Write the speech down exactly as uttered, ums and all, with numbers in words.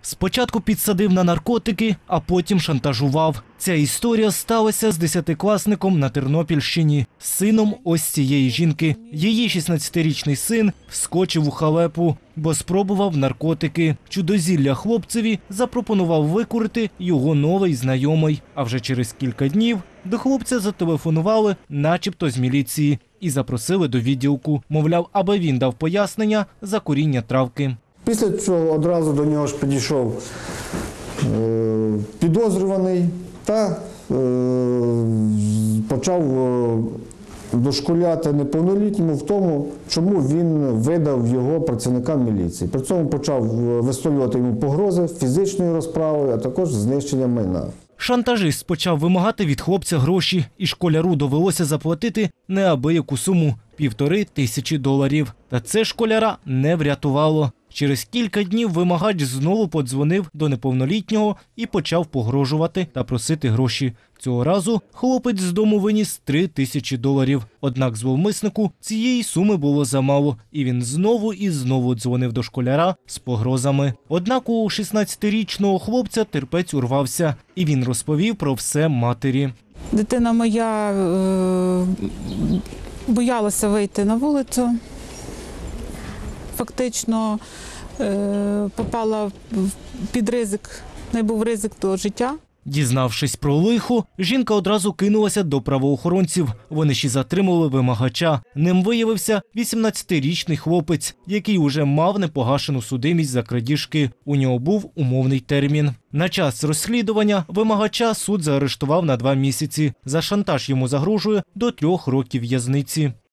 Спочатку підсадив на наркотики, а потім шантажував. Ця історія сталася з десятикласником на Тернопільщині, сином ось цієї жінки. Її шістнадцятирічний син вскочив у халепу, бо спробував наркотики. Чудозілля хлопцеві запропонував викурити його новий знайомий. А вже через кілька днів до хлопця зателефонували, начебто з міліції, і запросили до відділку. Мовляв, аби він дав пояснення за куріння травки. Після цього одразу до нього ж підійшов е, підозрюваний та е, почав е, дошкуляти неповнолітньому в тому, чому він видав його працівникам міліції. При цьому почав висловлювати йому погрози фізичною розправою, а також знищення майна. Шантажист почав вимагати від хлопця гроші, і школяру довелося заплатити неабияку суму – півтори тисячі доларів. Та це школяра не врятувало. Через кілька днів вимагач знову подзвонив до неповнолітнього і почав погрожувати та просити гроші. Цього разу хлопець з дому виніс три тисячі доларів. Однак зловмиснику цієї суми було замало, і він знову і знову дзвонив до школяра з погрозами. Однак у шістнадцятирічного хлопця терпець урвався, і він розповів про все матері. Дитина моя е, боялася вийти на вулицю. Фактично е, попала під ризик, не був ризик до життя. Дізнавшись про лихо, жінка одразу кинулася до правоохоронців. Вони ж і затримали вимагача. Ним виявився вісімнадцятирічний хлопець, який уже мав непогашену судимість за крадіжки. У нього був умовний термін. На час розслідування вимагача суд заарештував на два місяці. За шантаж йому загрожує до трьох років в'язниці.